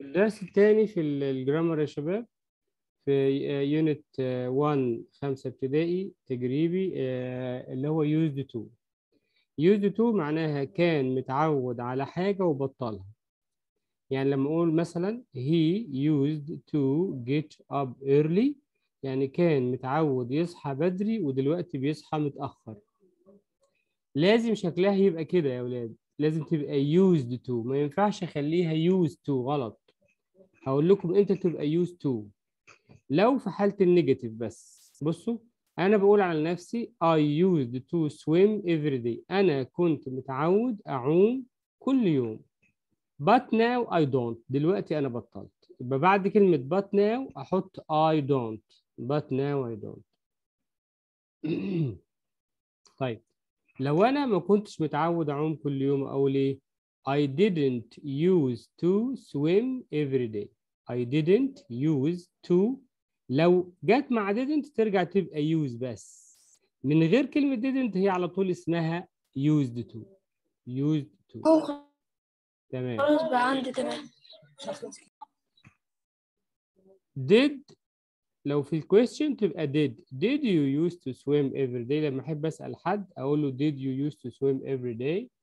الدرس الثاني في الجرامر يا شباب، في يونت 1 5 ابتدائي تجريبي، اللي هو used to. used to معناها كان متعود على حاجة وبطلها. يعني لما أقول مثلا he used to get up early، يعني كان متعود يصحى بدري ودلوقتي بيصحى متأخر. لازم شكلها يبقى كده يا ولاد، لازم تبقى used to، ما ينفعش أخليها used to، غلط. هقول لكم امتى تبقى used to. لو في حالة النيجاتيف بس. بصوا، أنا بقول على نفسي I used to swim every day، أنا كنت متعود أعوم كل يوم. But now I don't، دلوقتي أنا بطلت. يبقى بعد كلمة but now أحط I don't. But now I don't. طيب، لو أنا ما كنتش متعود أعوم كل يوم أقول إيه؟ I didn't use to swim every day. I didn't use to. لو جت مع didn't ترجع تبقى use بس. من غير كلمة didn't هي على طول اسمها used to. used to. هو تمام. خلاص بقى عندي تمام. did لو في الكويستشن تبقى did you used to swim every day. لما احب اسال حد اقول له did you used to swim every day.